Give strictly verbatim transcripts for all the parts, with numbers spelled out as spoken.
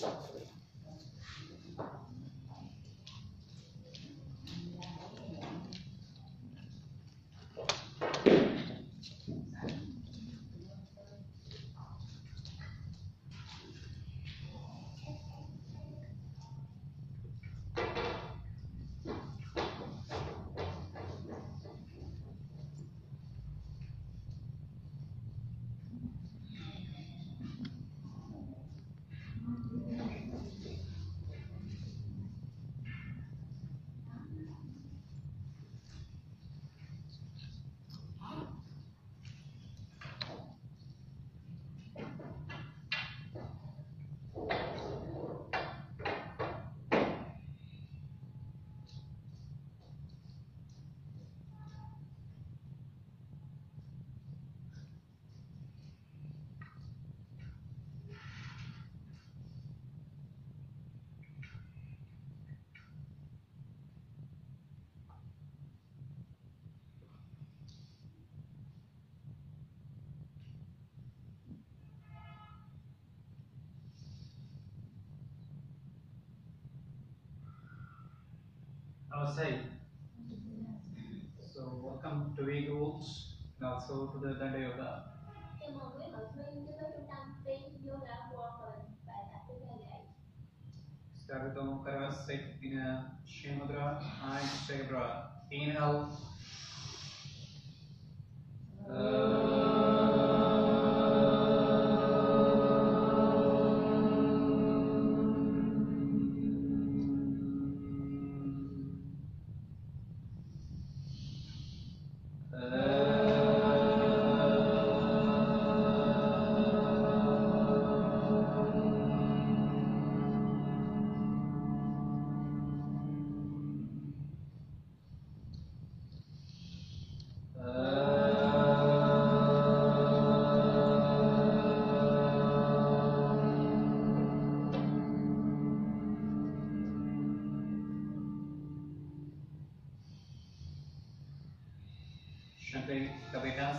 Namaste. So welcome to V Rules and also to the Danda Yoga. Chào mừng quý học sinh đến với trung tâm Free Yoga World. Bài tập thứ hai dạy. Start with Omkara, sit in a Shinmudra and Shagebra. Inhale. Shanti Kavitas.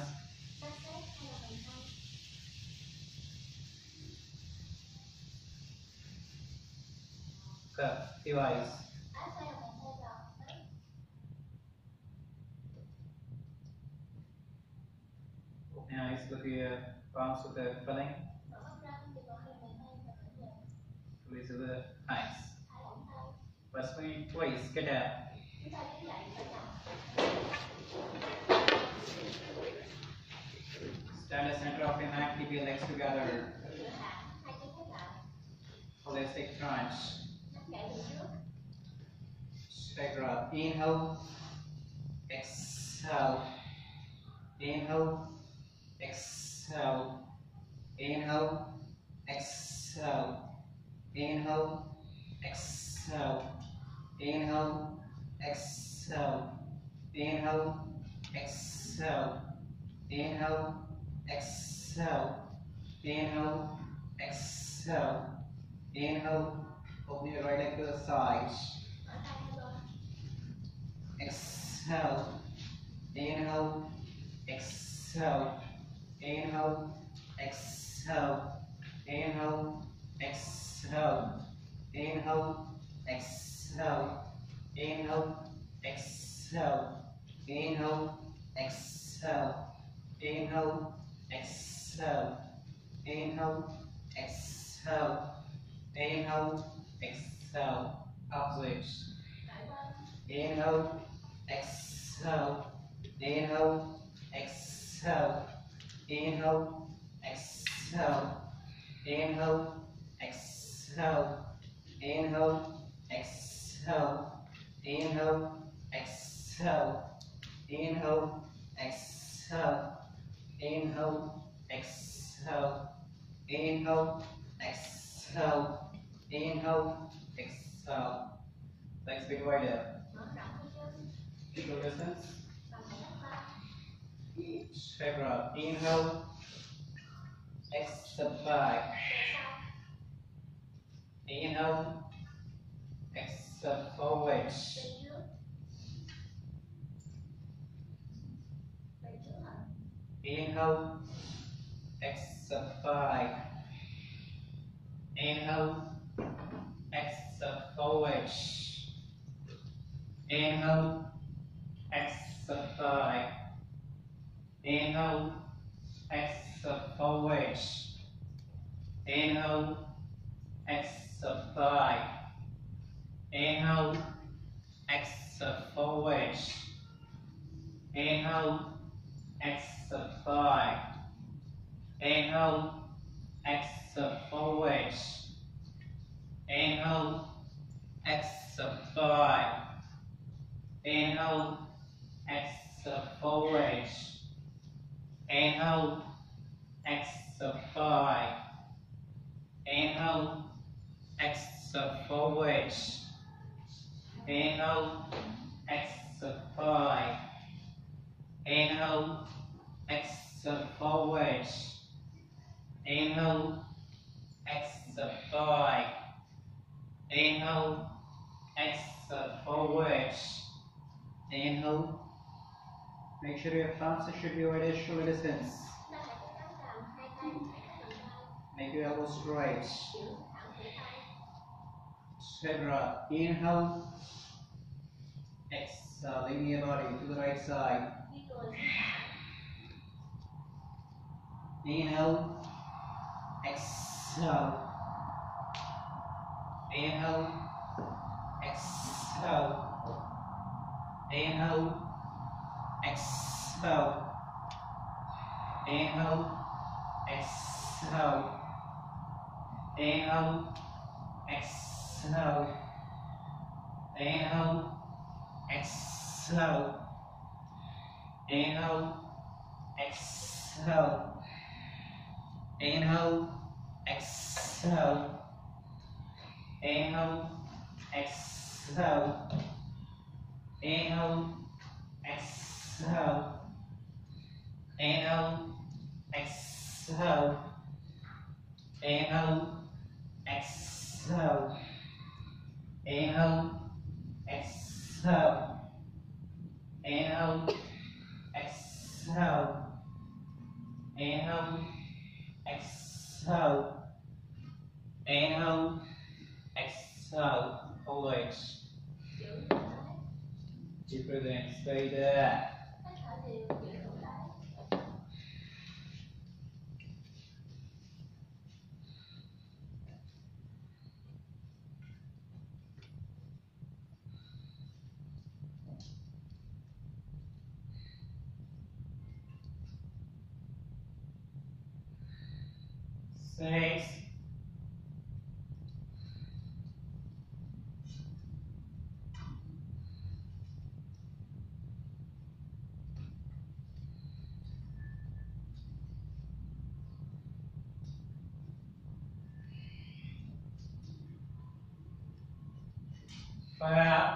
Cut. Few eyes. Open your eyes. Look at your palms with the filling. Release the eyes. Press me twice. Get up. Stand at the center of your mat. Keep your legs together. Holistic crunch. Shagra. Inhale. Exhale. Inhale. Exhale. Inhale. Exhale. Inhale. Exhale. Inhale. Exhale. Inhale. Exhale. Inhale. Exhale. Inhale. Exhale. Inhale. Open your right leg to the sides. Exhale. Inhale. Exhale. Inhale. Exhale. Inhale. Exhale. Inhale. Exhale. Inhale. Exhale. Inhale. Exhale. Inhale. Exhale. Inhale. Exhale. Inhale. Exhale. Opposite. Inhale. Exhale. Inhale. Exhale. Inhale. Exhale. Inhale. Exhale. Inhale. Exhale. Inhale. Exhale. Inhale. Exhale. Inhale. Exhale. Inhale. Exhale. Inhale. Exhale. Legs big wider. Equal distance. Shagra. Inhale. Exhale back. Inhale. Exhale forward. Inhale. Exhale back. Inhale. exfoliate. Inhale, exfoliate. Inhale, exfoliate. Inhale, exfoliate. Inhale, exfoliate. Inhale, exfoliate. Inhale, exfoliate. Inhale, exfoliate. Inhale, exfoliate. Inhale, exfoliate. Inhale, exfoliate. Inhale, exfoliate. Inhale, exfoliate. Inhale, exfoliate. Inhale, exfoliate. Inhale. Make sure your thumbs should be already shoulder distance. Ta hãy cố gắng cầm hai tay sát gần vai, Make your elbows straight. giữ thẳng cổ tay. Straight breath. Inhale. Exhale. Lean your body to the right side. Duy người sang phải, Inhale. Exhale. Inhale. Exhale. Inhale. Exhale. Inhale. Exhale. Inhale. Exhale. Inhale. Exhale. Inhale. Exhale. Inhale. Exhale. Inhale. Exhale. Inhale. Exhale. Inhale. Exhale. Inhale. Exhale. Inhale. Exhale. Inhale. Exhale. Inhale. Exhale. Inhale. Exhale. Hold it. giữ cổ tay. Deep breath in. Stay there. Hít thở đều, giữ cổ tay. Six. Five.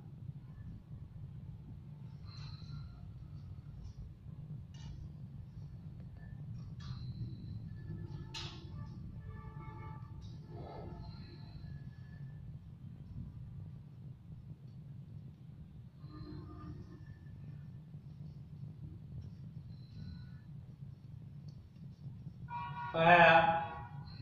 Five.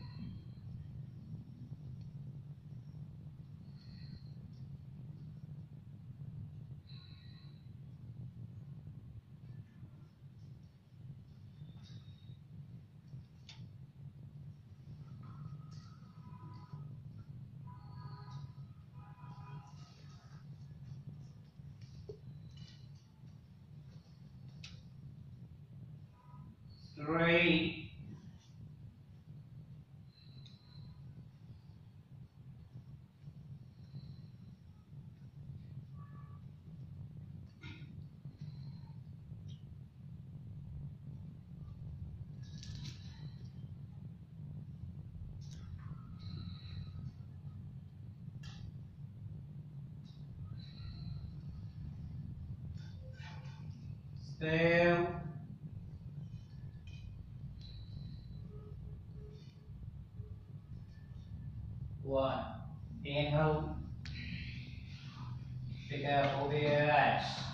Three. Still. One. Inhale. Pick up over your eyes.